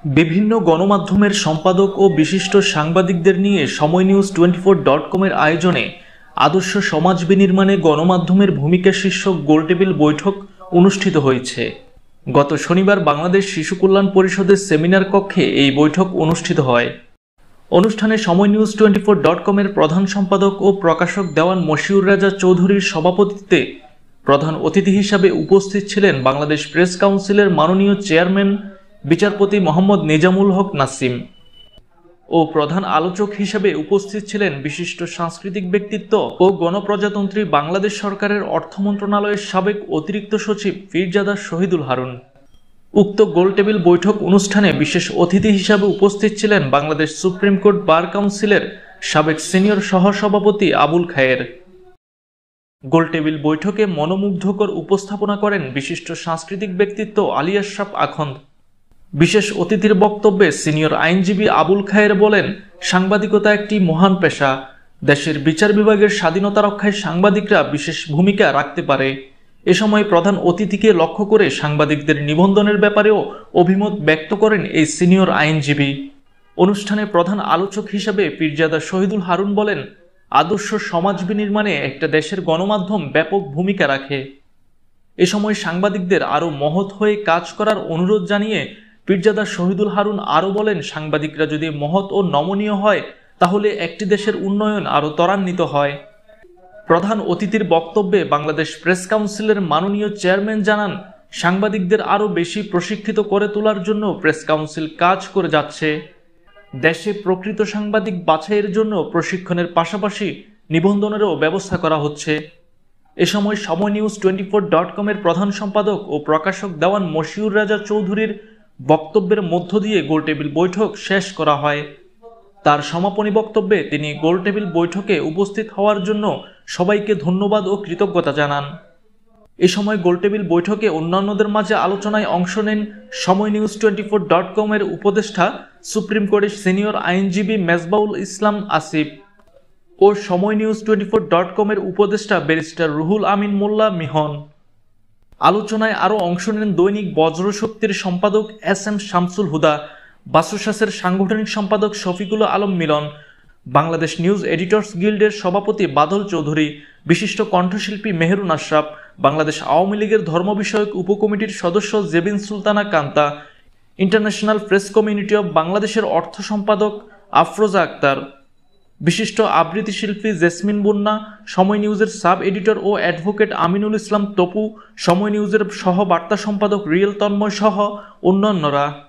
বিভিন্ন গণমাধ্যমের সম্পাদক ও বিশিষ্ট সাংবাদিকদের নিয়ে সময় নিউজ 24.com-এর আয়োজনে আদর্শ সমাজ বিনির্মাণে গণমাধ্যমের ভূমিকা শীর্ষক গোলটেবিল বৈঠক অনুষ্ঠিত হয়েছে। গত শনিবার বাংলাদেশ শিশু কল্যাণ পরিষদের সেমিনার কক্ষে এই বৈঠক অনুষ্ঠিত হয়। অনুষ্ঠানে সময় নিউজ 24.com-এর প্রধান সম্পাদক ও প্রকাশক দেওয়ান মশিউর রাজা চৌধুরীর সভাপতিত্বে প্রধান অতিথি হিসাবে উপস্থিত ছিলেন বাংলাদেশ প্রেস কাউন্সিলের মাননীয় চেয়ারম্যান বিচারপতি মোহাম্মদ নিজামুল হক নাসিম ও প্রধান আলোচক হিসেবে উপস্থিত ছিলেন বিশিষ্ট সাংস্কৃতিক ব্যক্তিত্ব ও গণপ্রজাতন্ত্রী বাংলাদেশ সরকারের অর্থ মন্ত্রণালয়ের সাবেক অতিরিক্ত সচিব পীরজাদা শহীদুল হারুন। উক্ত গোলটেবিল বৈঠক অনুষ্ঠানে বিশেষ অতিথি হিসাবে উপস্থিত ছিলেন বাংলাদেশ সুপ্রিম কোর্ট বার কাউন্সিলের সাবেক সিনিয়র সহসভাপতি আবুল খায়ের। গোলটেবিল বৈঠকে মনোমুগ্ধকর উপস্থাপনা করেন বিশিষ্ট সাংস্কৃতিক ব্যক্তিত্ব আলী আশরাফ আখন্দ। বিশেষ অতিথির বক্তব্যে সিনিয়র আইনজীবী আবুল খায়ের বলেন, সাংবাদিকতা একটি মহান পেশা। দেশের বিচার বিভাগের স্বাধীনতা রক্ষায় সাংবাদিকরা বিশেষ ভূমিকা রাখতে পারে। এ সময় প্রধান অতিথিকে লক্ষ্য করে সাংবাদিকদের নিবন্ধনের ব্যাপারেও অভিমত ব্যক্ত করেন এই সিনিয়র আইনজীবী। অনুষ্ঠানে প্রধান আলোচক হিসেবে পীরজাদা শহীদুল হারুন বলেন, আদর্শ সমাজ বিনির্মাণে একটা দেশের গণমাধ্যম ব্যাপক ভূমিকা রাখে। এ সময় সাংবাদিকদের আরও মহৎ হয়ে কাজ করার অনুরোধ জানিয়ে পীরজাদা শহীদুল হারুন আরও বলেন, সাংবাদিকরা যদি মহৎ ও নমনীয় হয় তাহলে একটি দেশের উন্নয়ন আরও ত্বরান্বিত হয়। প্রধান অতিথির বক্তব্যে বাংলাদেশ প্রেস কাউন্সিলের মাননীয় চেয়ারম্যান জানান, সাংবাদিকদের আরও বেশি প্রশিক্ষিত করে তোলার জন্য প্রেস কাউন্সিল কাজ করে যাচ্ছে। দেশে প্রকৃত সাংবাদিক বাছাইয়ের জন্য প্রশিক্ষণের পাশাপাশি নিবন্ধনেরও ব্যবস্থা করা হচ্ছে। এ সময় সময় নিউজ 24.com-এর প্রধান সম্পাদক ও প্রকাশক দেওয়ান মশিউর রাজা চৌধুরীর বক্তব্যের মধ্য দিয়ে গোলটেবিল বৈঠক শেষ করা হয়। তার সমাপনী বক্তব্যে তিনি গোলটেবিল বৈঠকে উপস্থিত হওয়ার জন্য সবাইকে ধন্যবাদ ও কৃতজ্ঞতা জানান। এ সময় গোলটেবিল বৈঠকে অন্যান্যদের মাঝে আলোচনায় অংশ নেন সময় নিউজ 24.com-এর উপদেষ্টা সুপ্রিম কোর্টের সিনিয়র আইনজীবী মেজবাউল ইসলাম আসিফ ও সময় নিউজ 24.com-এর উপদেষ্টা ব্যারিস্টার রুহুল আমিন মোল্লা মিহন। আলোচনায় আরও অংশ নেন দৈনিক বজ্রশক্তির সম্পাদক SM শামসুল হুদা, বাসুসাসের সাংগঠনিক সম্পাদক শফিকুল আলম মিলন, বাংলাদেশ নিউজ এডিটর্স গিল্ডের সভাপতি বাদল চৌধুরী, বিশিষ্ট কণ্ঠশিল্পী মেহেরুন আশরাফ, বাংলাদেশ আওয়ামী লীগের ধর্ম বিষয়ক উপকমিটির সদস্য Jebin Sultana Kanta, international press community of বাংলাদেশের অর্থ সম্পাদক আফরোজা আক্তার, বিশিষ্ট আবৃত্তি শিল্পী জেসমিন বন্যা, সময় নিউজের সাব এডিটর ও অ্যাডভোকেট আমিনুল ইসলাম তপু, সময় নিউজের সহ বার্তা সম্পাদক রিয়েল তন্ময় সহ অন্যান্যরা।